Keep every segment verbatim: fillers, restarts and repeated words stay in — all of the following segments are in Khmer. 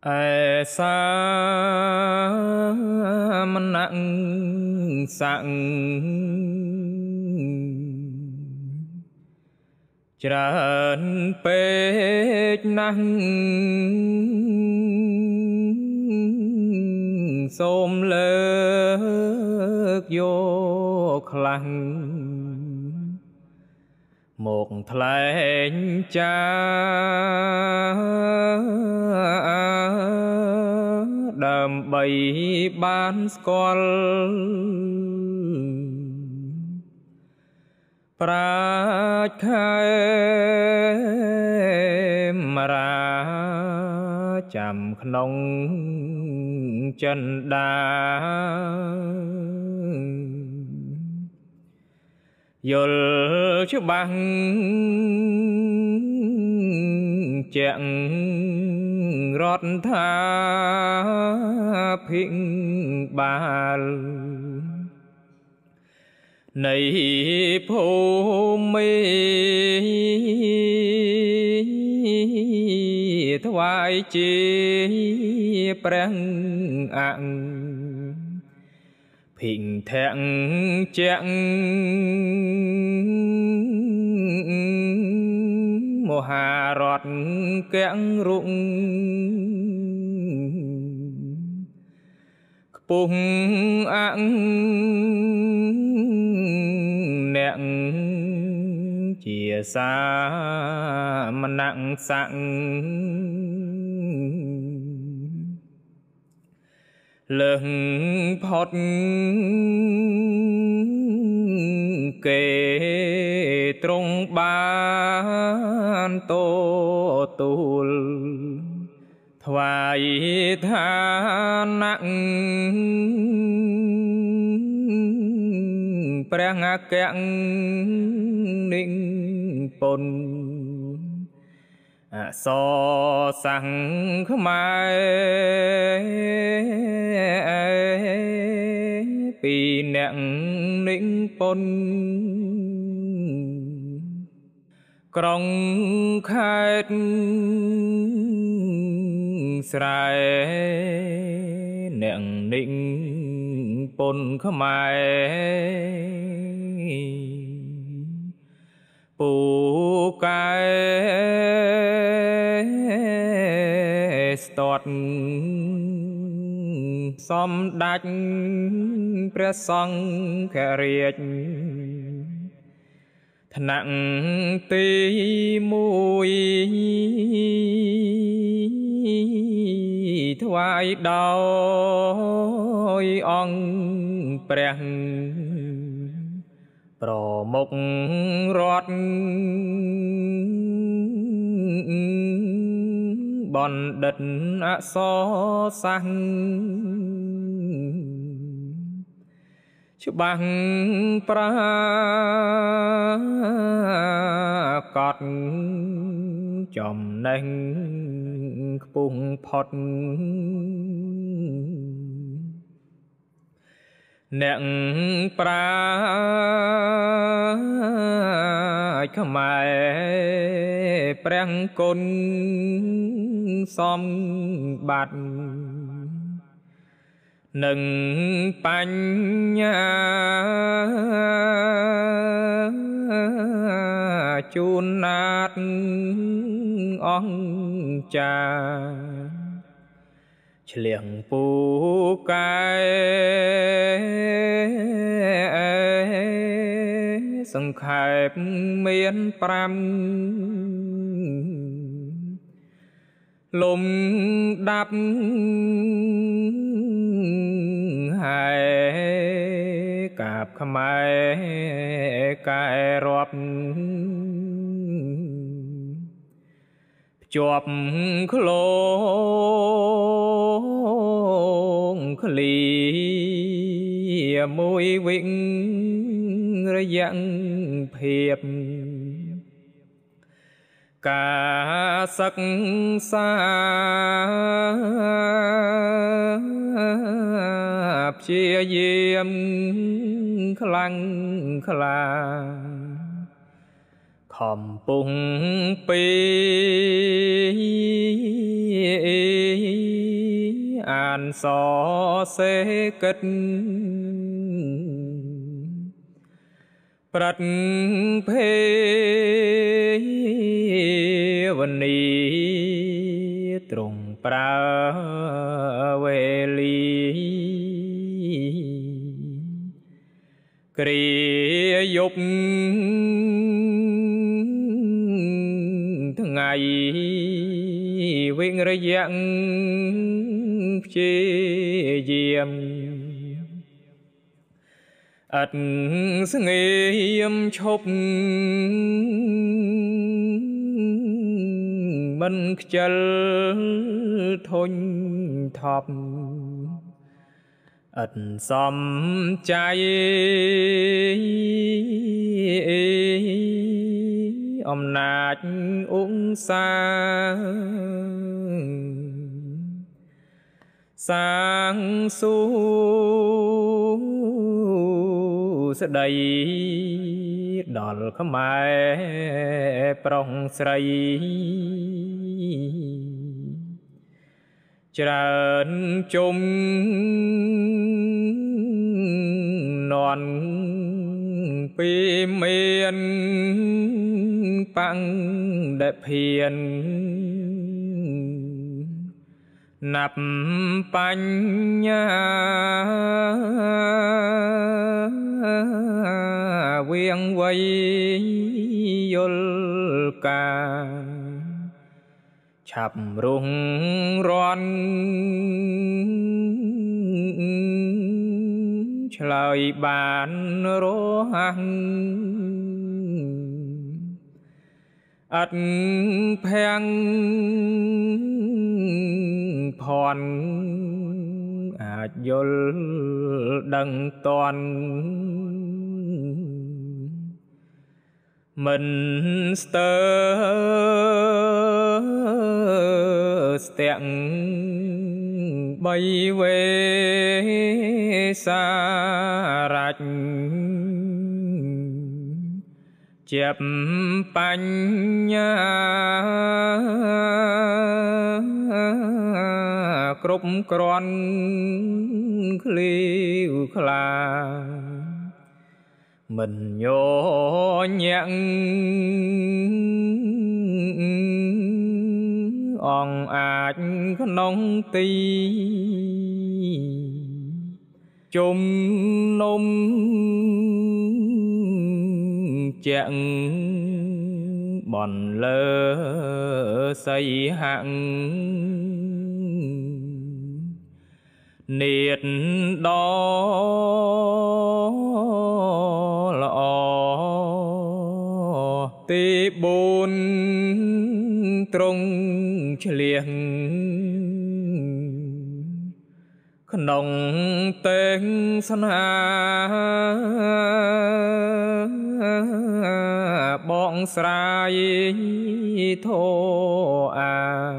ឯសាមណៈសង្ឃច្រើនពេកណាស់សូមលើកយកខ្លាំងមកថ្លែងចាដើម្បីបានស្គាល់ប្រាជ្ញខេមរាចាំក្នុងចិន្តាយល់ច្បាស់ជាក់រដ្ឋាភិបាលនៃភូមិថ្វាយជាព្រះអង្គភិញធាក់ជាក់មហារដ្ឋកែងរុងខ្ពស់អង្គអ្នកជាសាមណៈសង្ឃលើងផុតគេត្រង់បានតទូលថ្វាយឋានៈព្រះអគ្គនិពន្ធអសរសាសន៍ខ្មែរពីអ្នកនិពន្ធក្រុងខេត្តស្រែអ្នកនិពន្ធខ្មែរពូកែស្ទាត់សម្ដេចព្រះសង្ឃរាជថ្នាក់ទីមួយថ្វាយដោយអង្គព្រះប្រមុខរដ្ឋបណ្ឌិតអក្សរសាស្ត្រច្បាស់ប្រាកដចំណេះខ្ពស់ផុតអ្នកប្រាជ្ញខ្មែរព្រះគុណសម្បត្តិនិងបញ្ញាជូនណាតអង្គចាឆ្លៀងពូកែសង្ខេបមានប្រាំលំដាប់ហើយកាបខ្មែរកែរាប់ជាប់ក្លងឃ្លីមួយវិញរយៈភាពការសិក្សាព្យាយាមខ្លាំងក្លាខខំពុងពីអានសសេកិតប្រតិភេវនីទ្រង់ប្រើវេលីគ្រាយប់ថ្ងៃវិញរយៈព្យាយាមអត់ស្ងៀមឈប់មិនខ្ជិលធុញថប់អត់សំចៃអំណាចអង្សាសាងសុស្ដីដល់ខ្មែរប្រុសស្រីច្រើនជុំនន់ពីមានបាំងដែលភៀនណាប់បញ្ញាវៀងវៃយល់ការឆាប់រុងរាន់ឆ្លើយបានរហ័សអត់ភាំងភ័ណ្ឌអាចយល់ដឹងតន់មិនស្ទើស្ទាក់បីវេសារ៉ាច់ជាបបញ្ញាគ្រប់គ្រាន់ឃ្លាវខ្លាមិនញញាក់អងអាចក្នុងទីជុំនុំជាក់បនលើសីហៈនេតដ៏ល្អទីបូនត្រង់ឆ្លៀងក្នុងទេសនាបងស្រាយធោអា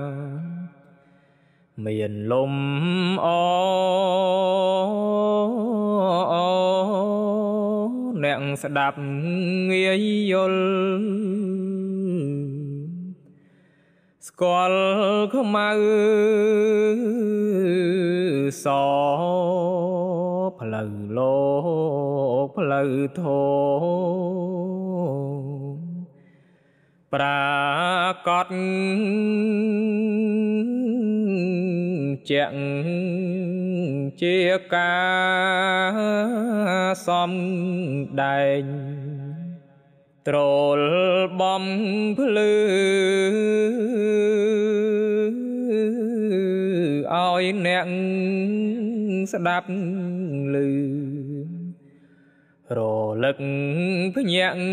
មានលំអអ្នកស្ដាប់ងាយយល់ស្គាល់ខ្មៅសផ្លូវលោកផ្លូវធម៌ប្រាកដជាក់ជាការសំដែងត្រលបំភ្លឺឲ្យអ្នកស្ដាប់ឮរលឹកភ្ញាក់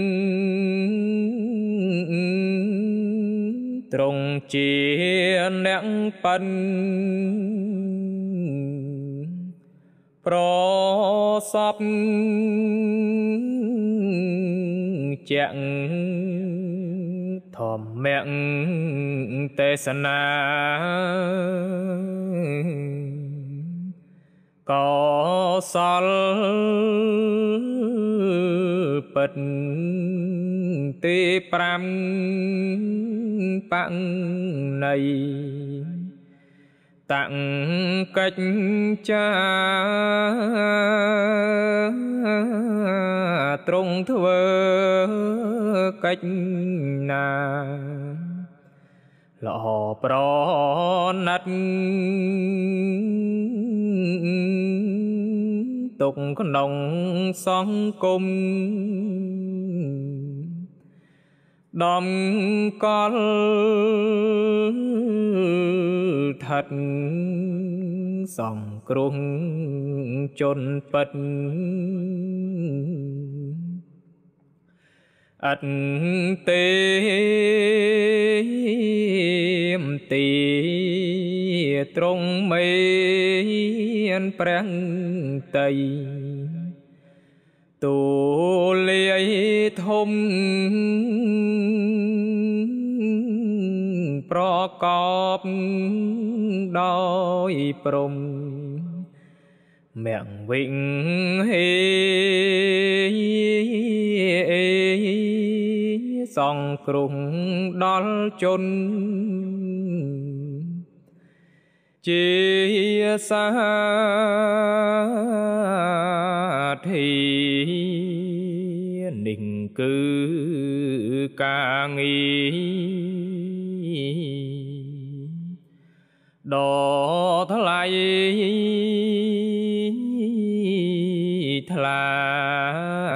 ទ្រង់ជាអ្នកប៉ិនប្រសពជាក់ធម្មៈទេសនា có sol bật tê pram băng này tặng cách cha trung thưa cách na lọ pro nát tục nồng sóng cung đom con thật dòng krung chôn bật ắt tê tì trong mây prang tây tu lê thông pro cọp đôi prong miệng vịnh hê dòng krung đón chôn chia xa thì định cư ca nghi đó thay thà